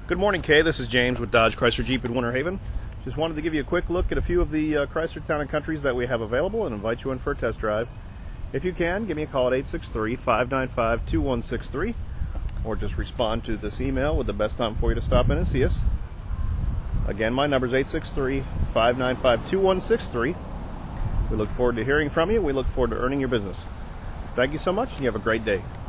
Good morning, Kay. This is James with Dodge Chrysler Jeep in Winter Haven. Just wanted to give you a quick look at a few of the Chrysler Town & Countries that we have available and invite you in for a test drive. If you can, give me a call at 863-595-2163 or just respond to this email with the best time for you to stop in and see us. Again, my number is 863-595-2163. We look forward to hearing from you. We look forward to earning your business. Thank you so much, and you have a great day.